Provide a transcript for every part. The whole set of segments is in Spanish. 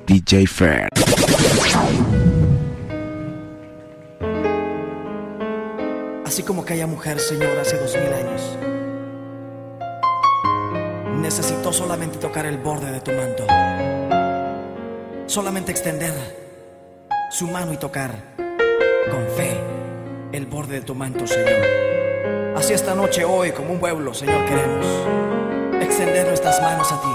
DJ Fer. Así como aquella mujer, Señor, hace 2000 años, necesitó solamente tocar el borde de tu manto, solamente extender su mano y tocar con fe el borde de tu manto, Señor. Así esta noche, hoy, como un pueblo, Señor, queremos extender nuestras manos a ti.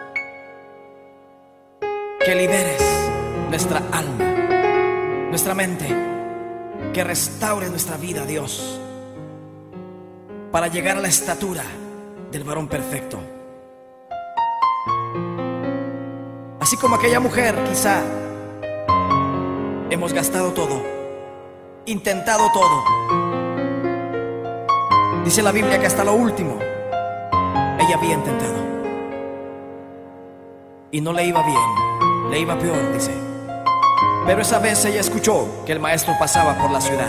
Que liberes nuestra alma, nuestra mente, que restaure nuestra vida, Dios, para llegar a la estatura del varón perfecto. Así como aquella mujer, quizá hemos gastado todo, intentado todo. Dice la Biblia que hasta lo último ella había intentado y no le iba bien, le iba peor, dice. Pero esa vez ella escuchó que el maestro pasaba por la ciudad,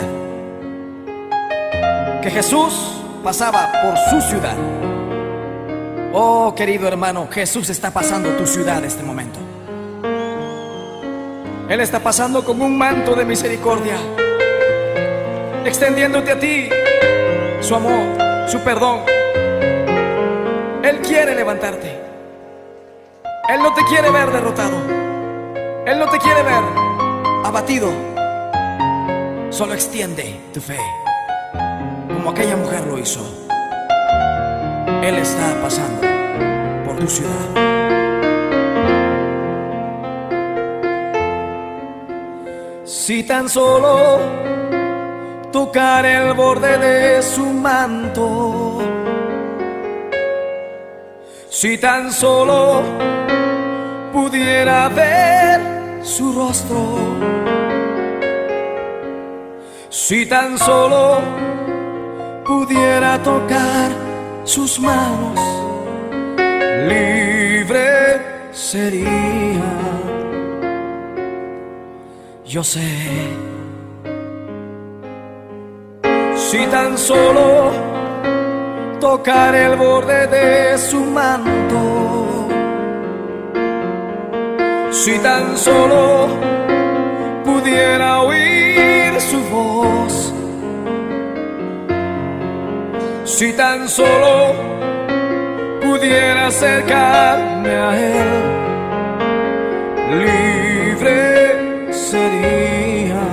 que Jesús pasaba por su ciudad. Oh, querido hermano, Jesús está pasando tu ciudad en este momento. Él está pasando con un manto de misericordia, extendiéndote a ti su amor, su perdón. Él quiere levantarte. Él no te quiere ver derrotado. Él no te quiere ver abatido. Solo extiende tu fe, como aquella mujer lo hizo. Él está pasando por tu ciudad. Si tan solo tocar el borde de su manto, si tan solo pudiera ver su rostro, si tan solo pudiera tocar sus manos, libre sería. Yo sé. Si tan solo tocar el borde de su manto, si tan solo pudiera oír su voz, si tan solo pudiera acercarme a él, libre sería.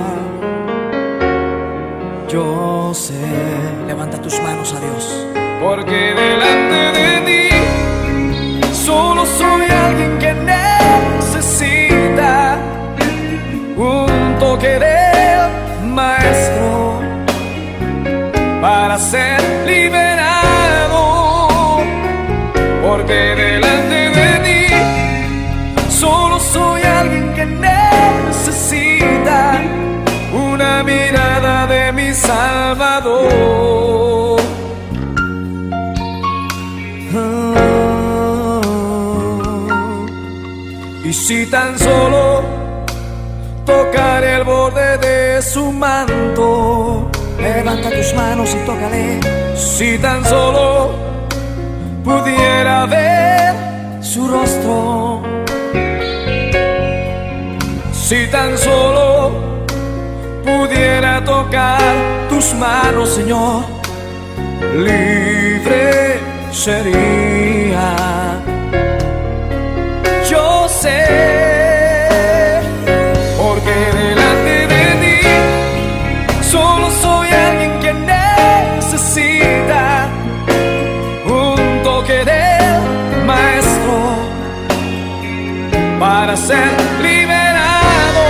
Yo sé. Levanta tus manos a Dios. Porque delante de ti solo soy alguien que necesita un toque del maestro para ser liberado. Porque delante de ti solo soy alguien que necesita una mirada de mi Salvador. Y si tan solo tocar el borde de su manto, levanta tus manos y tócale. Si tan solo pudiera ver su rostro, si tan solo pudiera tocar tus manos, Señor, libre sería. Yo sé, porque delante de ti solo soy alguien que necesita un toque del maestro para ser liberado.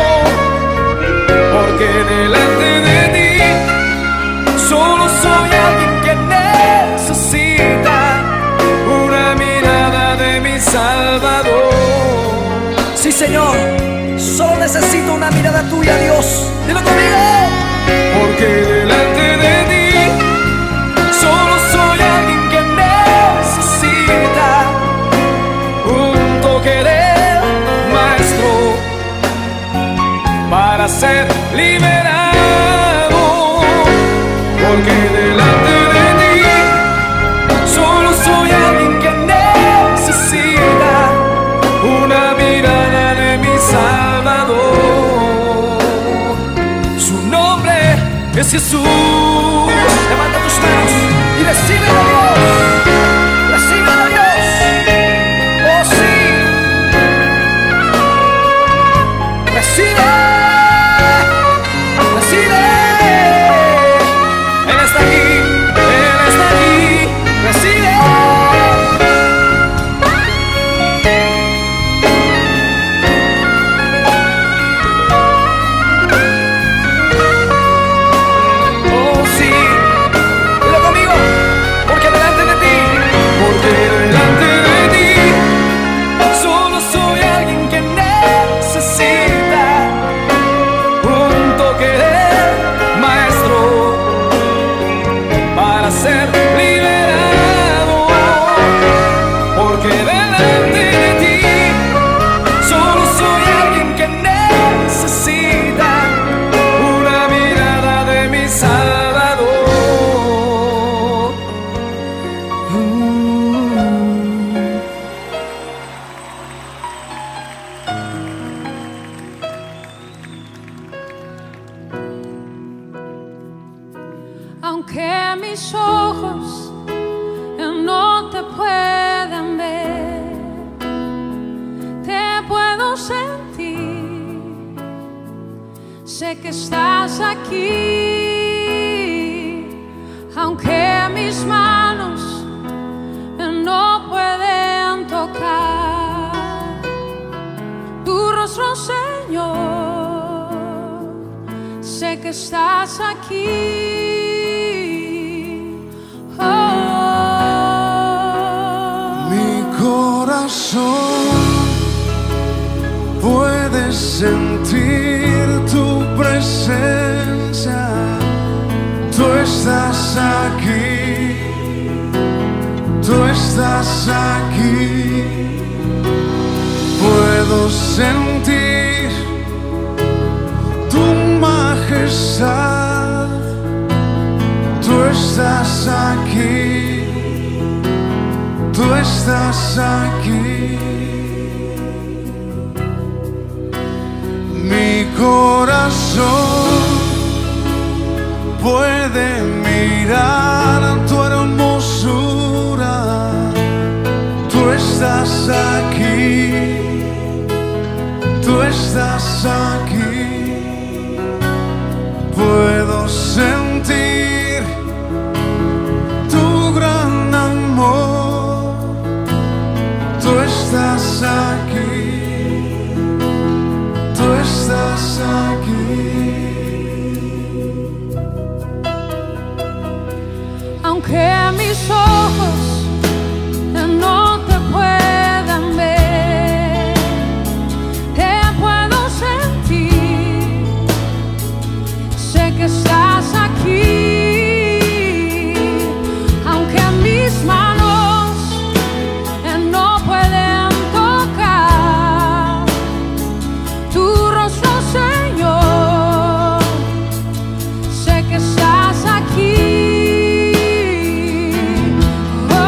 Porque delante de ti solo soy alguien que necesita una mirada de mi Salvador. Sí, Señor, solo necesito una mirada tuya, Dios. Dilo conmigo. Porque delante de ti solo soy alguien que necesita un toque del maestro para ser liberado. Porque delante de ti solo soy alguien que necesita una mirada de es Jesús. Levanta tus manos y recibe a Dios. Recibe a Dios. Oh sí. Recibe. Recibe. Él está aquí. Él está aquí. Recibe. Ser liberado, porque delante de ti solo soy alguien que necesita una mirada de mi Salvador. Aunque mis ojos no te puedan ver, te puedo sentir. Sé que estás aquí. Aunque mis manos no pueden tocar tu rostro, Señor, sé que estás aquí. Puedes sentir tu presencia, tú estás aquí, tú estás aquí. Puedo sentir tu majestad, tú estás aquí, tú estás aquí. Mi corazón puede mirar tu hermosura, tú estás aquí, tú estás aquí. Puedo sentir tu gran amor, tú estás aquí, tú estás aquí. Aunque mis ojos no te puedan ver, te puedo sentir. Sé que estás aquí. Aunque mis manos no pueden tocar tu rostro, Señor, sé que estás aquí. Oh.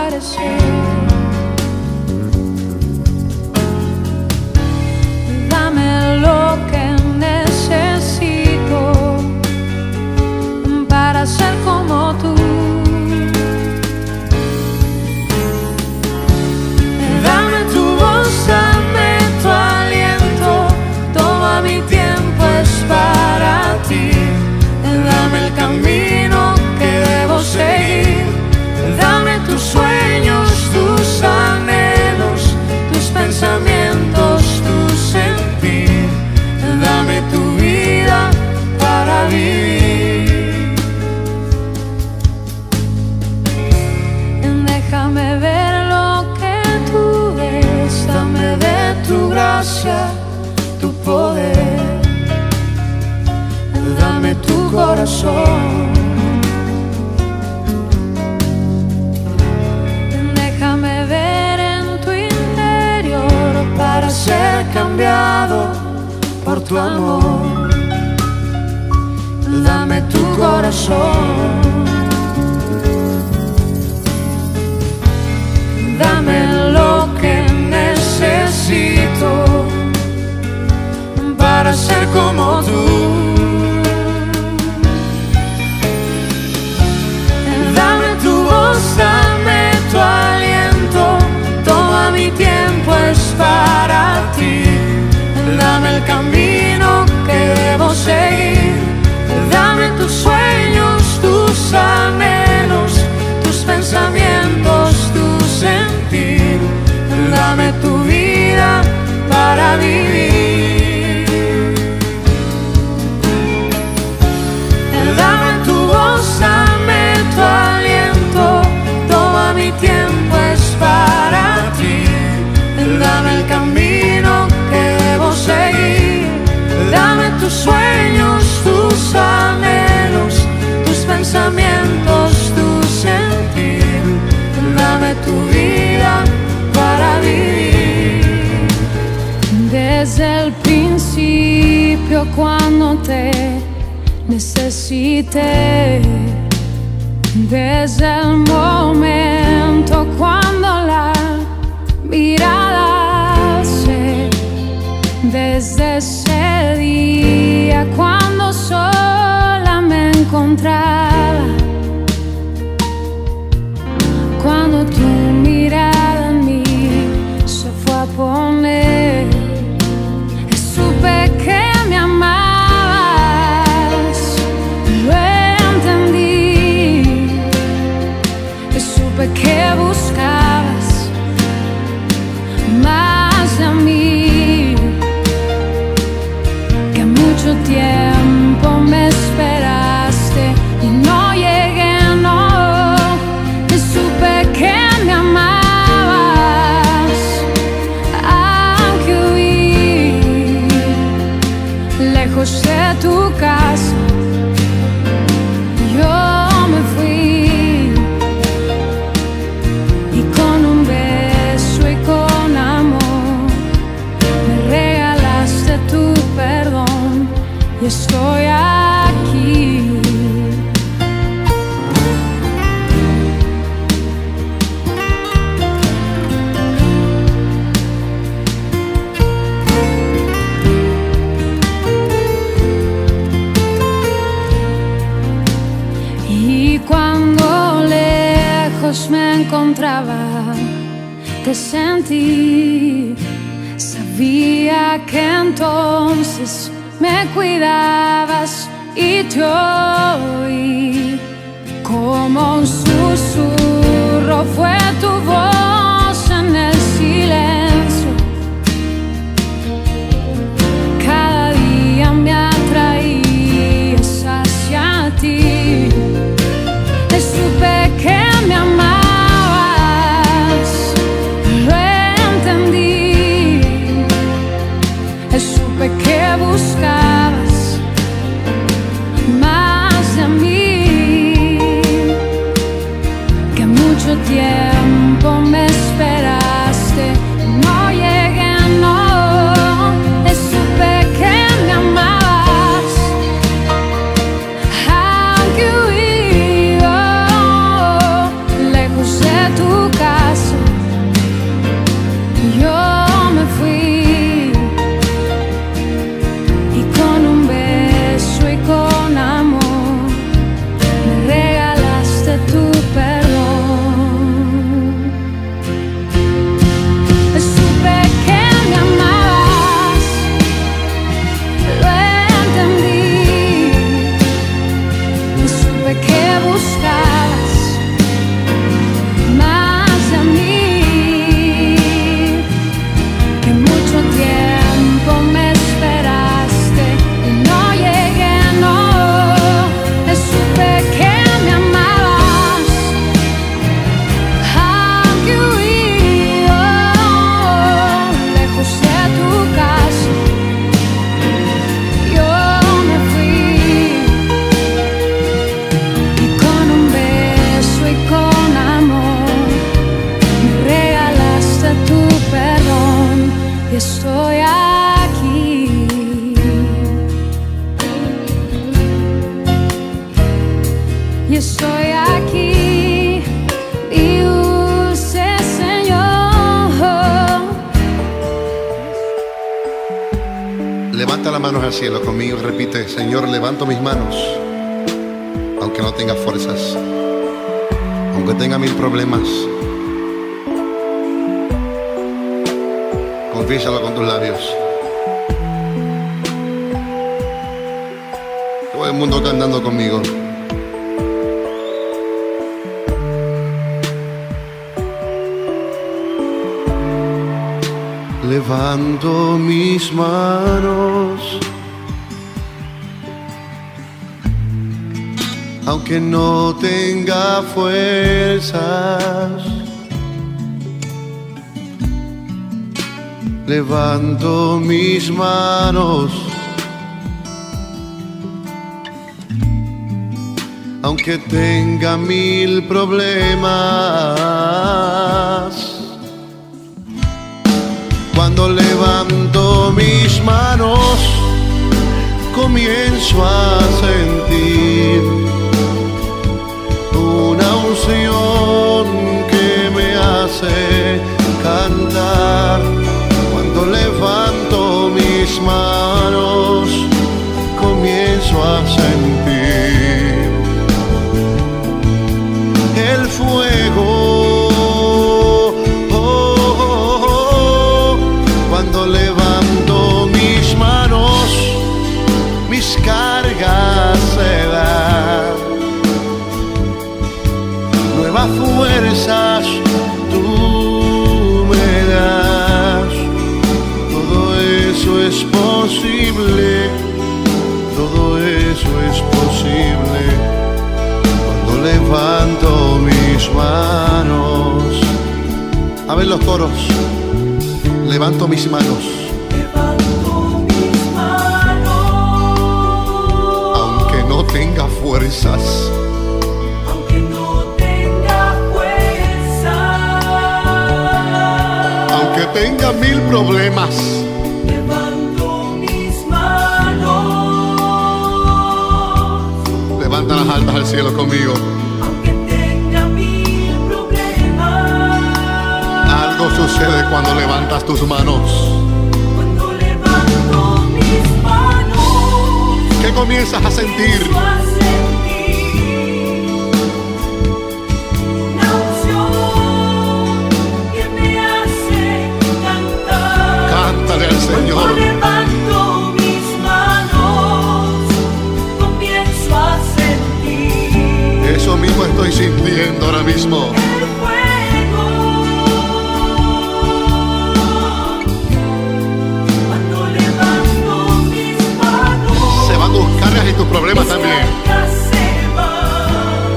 desaparecer. Dame lo que necesito para ser como tú. Dame tu voz, dame tu aliento, todo mi tiempo es para ti. Dame el camino que debo seguir, dame tus sueños, tus anhelos, tus pensamientos, tu sentir, dame tu vida para vivir. Déjame ver lo que tú ves, dame de tu gracia, tu poder, dame tu corazón. Déjame ver en tu interior para ser cambiado por tu amor. Dame tu corazón. Dame lo que necesito para ser como tú. Dame tu voz, dame tu aliento, todo mi tiempo es para ti. Dame el camino que debo seguir, dame tus sueños, tus anhelos, tus pensamientos, tu sentir, dame tu vida para vivir. Dame tu voz, dame tu aliento, todo mi tiempo es para ti. Dame el camino que debo seguir, dame tus sueños, tus anhelos, tus pensamientos, tu sentir, dame tu vida para vivir. Desde el principio cuando te necesité, desde el momento cuando la mirada alcé, desde ese día cuando sola me encontraba, cuando tu mirada en mí se fue a poner, supe que me amabas, lo entendí, supe que buscabas más de mí, que mucho tiempo me esperaste y no llegué, no, supe que me amabas, aunque huí lejos de tu casa, yo me fui y con un beso y con amor me regalaste tu perdón y estoy aquí. Y cuando lejos me encontraba, te sentí, sabía que entonces me cuidabas y te oí. Como un susurro fue tu voz en el silencio, cada día me atraías hacia ti. Supe que me amabas, lo entendí, supe que buscabas más de mí, que mucho tiempo me esperaste, no llegué, no, supe que me amabas, aunque huí lejos de tu casa. Levanta las manos al cielo conmigo y repite: Señor, levanto mis manos, aunque no tenga fuerzas, aunque tenga mil problemas. Confiésalo con tus labios. Todo el mundo cantando conmigo. Levanto mis manos, aunque no tenga fuerzas. Levanto mis manos, aunque tenga mil problemas. Cuando levanto mis manos, comienzo a sentir una unción que me hace cantar. Cuando levanto mis manos, comienzo a sentir el fuego. Cuando levanto mis manos, mis cargas se dan. Nuevas fuerzas tú me das. Todo eso es posible, todo eso es posible. Cuando levanto mis manos. A ver los coros. Levanto mis manos. Levanto mis manos. Aunque no tenga fuerzas. Aunque no tenga fuerza. Aunque tenga mil problemas. Levanto mis manos. Levanta las altas al cielo conmigo. Aunque tenga mil problemas. Algo sucede cuando levantas tus manos. Cuando levanto mis manos, ¿Qué comienzas a sentir? comienzo a sentir una unción que me hace cantar. Cántale al Cuando Señor. levanto mis manos, comienzo a sentir Eso mismo estoy sintiendo ahora mismo. el fuego. Cuando levanto mis manos, Se van tus cargas y tus problemas también. se van.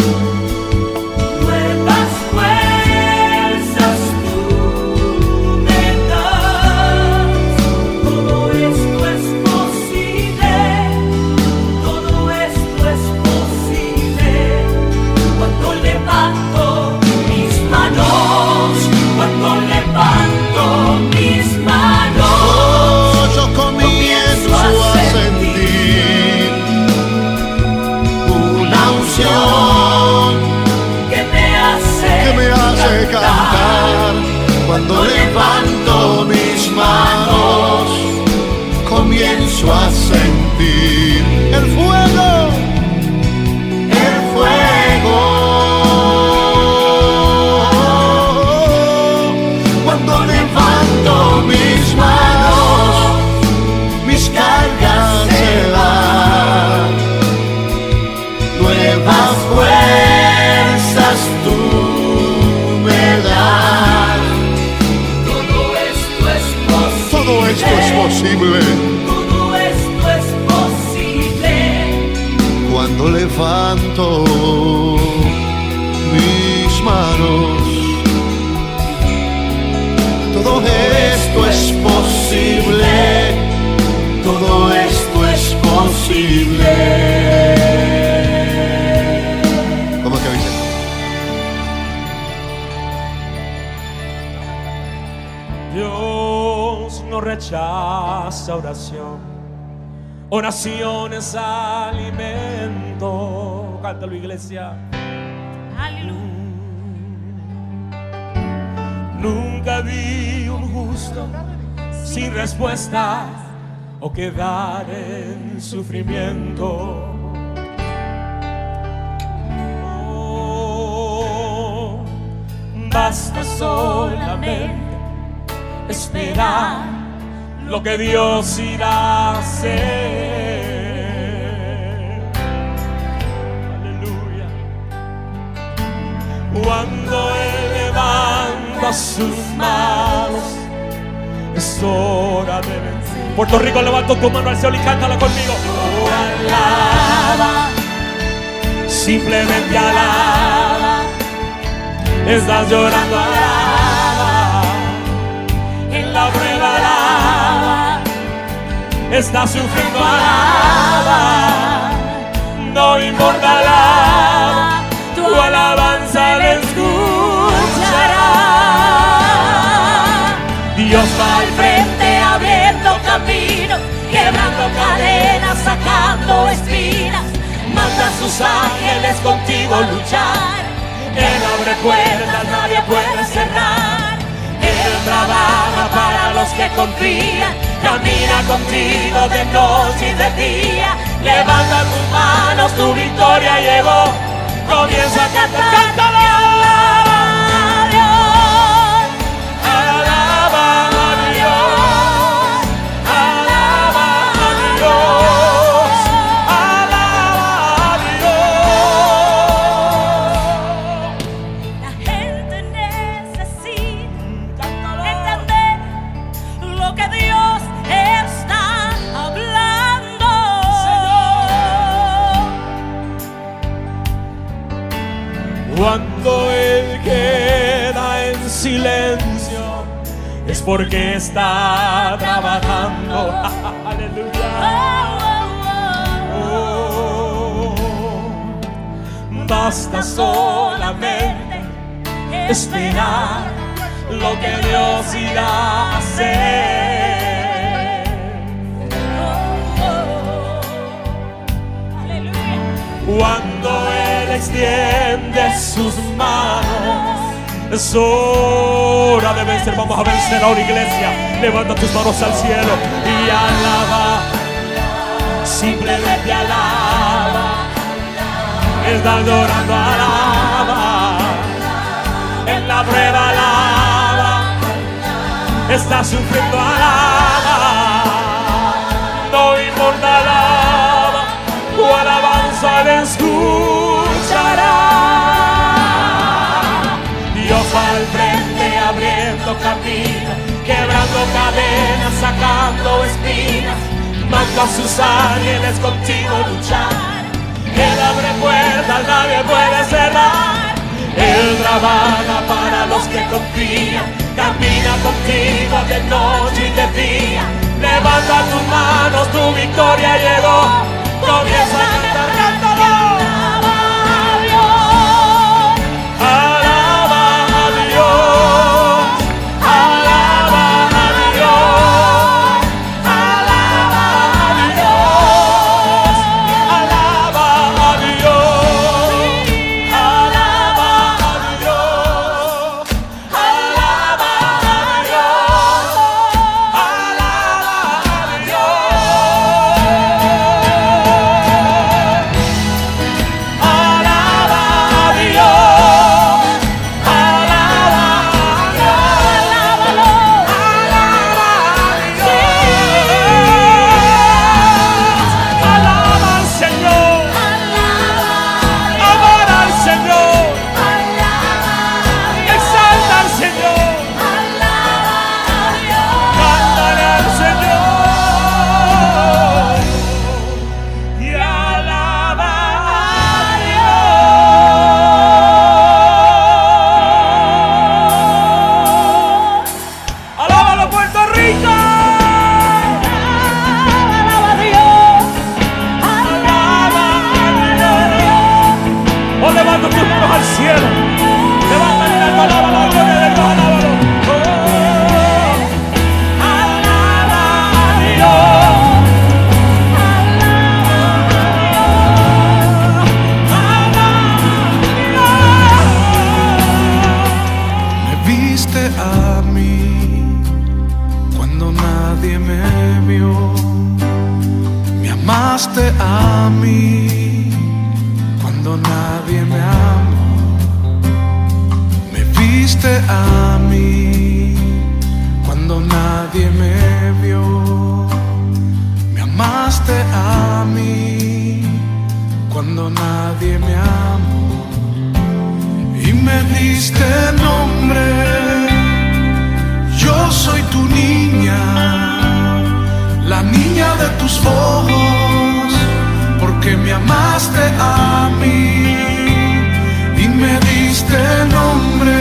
Nuevas fuerzas tú me das. Todo esto es posible, todo esto es posible. Cuando levanto mis manos, cuando levanto mis manos, Oh, yo comienzo a sentir una unción que me hace cantar. Cuando levanto mis manos, comienzo a sentir el fuego, el fuego. Cuando levanto mis manos, mis cargas se van. Nuevas fuerzas tú me das. Todo esto es posible. Todo esto es posible Todo esto es posible. cuando levanto mis manos. Todo esto es posible. Todo esto es posible. ¿Cómo es que dice? Dios no rechaza oración. Oración es alimento. Cántalo, iglesia. Nunca vi un justo sin respuesta o quedar en sufrimiento. Oh, basta solamente esperar lo que Dios irá a hacer. Aleluya. Cuando Él levanta sus manos, es hora de vencer. Puerto Rico, levanta tu mano al cielo y cántala conmigo. Oh, alaba, simplemente alaba. Estás llorando, alaba. En la prueba, alaba. Estás sufriendo, alaba. No importa, alaba. Tu alabanza le escuchará. Dios va al frente abriendo caminos, quebrando cadenas, sacando espinas. Manda a sus ángeles contigo luchar. Él abre puertas, nadie puede cerrar. Él trabaja para los que confían. Camina contigo de noche y de día. Levanta tus manos, tu victoria llegó. Comienza a cantar, cántalo. Cuando Él queda en silencio, es porque está trabajando. Aleluya. Oh, basta solamente esperar lo que Dios irá a hacer. Cuando Él extiende sus manos, es hora de vencer. Vamos a vencer ahora, iglesia. Levanta tus manos al cielo y alaba. Simplemente alaba. Estás llorando, alaba. En la prueba, alaba. Estás sufriendo, alaba. No importa, alaba. Tu alabanza le escuchará. Dios va al frente abriendo camino, quebrando cadenas, sacando espinas. Manda a sus ángeles contigo luchar. Él abre puertas, nadie puede cerrar. Él trabaja para los que confían. Camina contigo de noche y de día. Levanta tus manos, tu victoria llegó. Comienza a cantar, cántalo. A mí cuando nadie me vio. amaste a mí cuando nadie me vio. Me amaste a mí cuando nadie me amó. Y me diste nombre, yo soy tu niña, la niña de tus ojos, porque me amaste a mí. Y me diste nombre,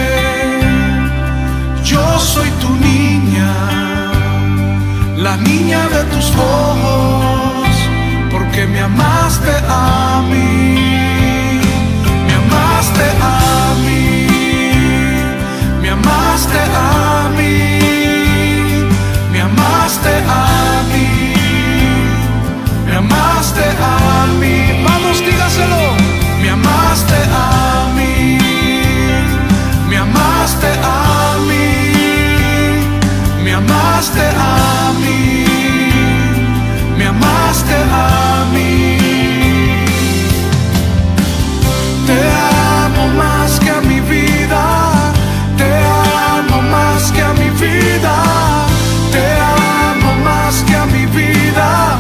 yo soy tu niña, la niña de tus ojos, porque me amaste a mí. Me amaste a mí, me amaste a mí, me amaste a mí, me amaste a mí. Vamos, dígaselo. Me amaste a mí, me amaste a mí, me amaste a mí, me amaste a mí. Te amo más que a mi vida, te amo más que a mi vida, te amo más que a mi vida,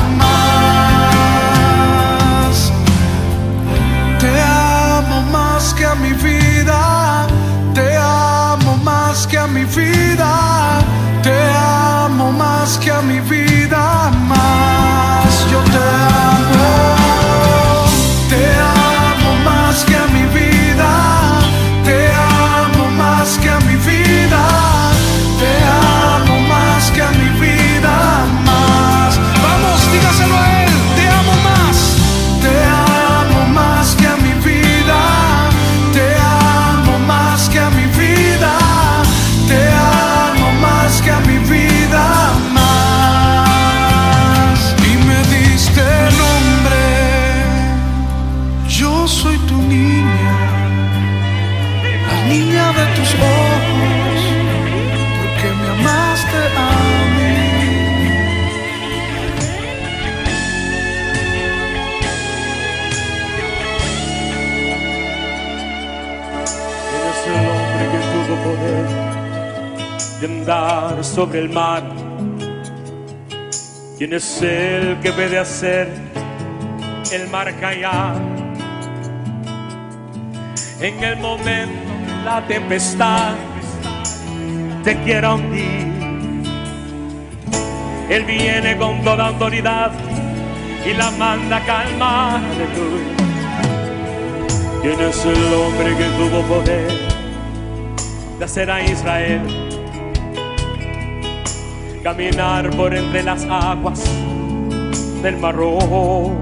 más. Te amo más que a mi vida, te amo más que a mi vida, te amo más que a mi vida, más. Yo te amo más que a mi vida, te amo más que a mi vida, te amo más que a mi vida, más. Vamos, dígaselo a él, te amo más, te amo más que a mi vida, te amo más que a mi vida, te amo más que a mi vida, más. Y me diste nombre, yo soy tu niña, la niña de tus ojos, porque me amaste a mí. ¿Quién es el hombre que tuvo poder de andar sobre el mar? ¿Quién es el que puede hacer el mar callar? En el momento de la tempestad te quiera hundir, Él viene con toda autoridad y la manda a calmar. Aleluya. ¿Quién es el hombre que tuvo poder de hacer a Israel caminar por entre las aguas del Mar Rojo?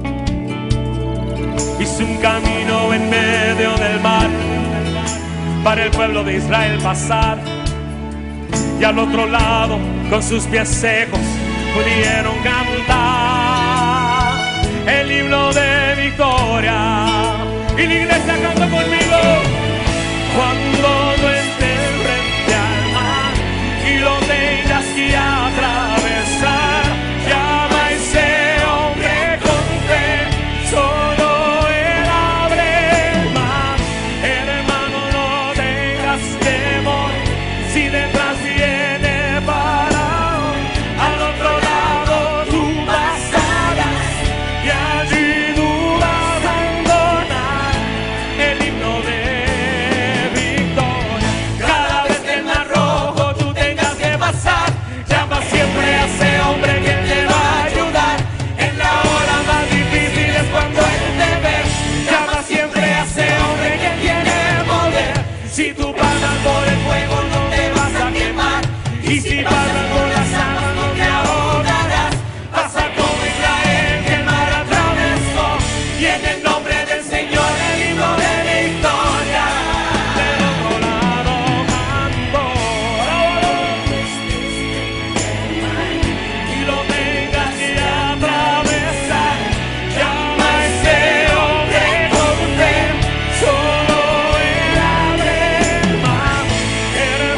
Hizo un camino en medio del mar para el pueblo de Israel pasar, y al otro lado con sus pies secos pudieron cantar el himno de victoria. Y la iglesia canta conmigo: cuando no estés frente al mar y lo tengas que atravesar, llama a ese hombre con fe, solo Él abre el mar. Hermano, no tengas temor si detrás viene Faraón. Al otro lado tú pasarás y allí tú vas a entonar el himno de victoria. Cada vez que el Mar Rojo tú tengas que pasar, llama siempre a ese hombre que te va a ayudar. En la hora más difícil es cuando Él te ve. Llama siempre a ese hombre que tiene poder. Si tú pasas por el fuego no te vas a quemar, y si pasas por las aguas no te ahogarás. Pasa como Israel que el mar atravesó, y en el nombre del Señor el himno de victoria. Del otro lado canto, y lo tengas que atravesar, llama a ese hombre con fe, solo Él abre el mar.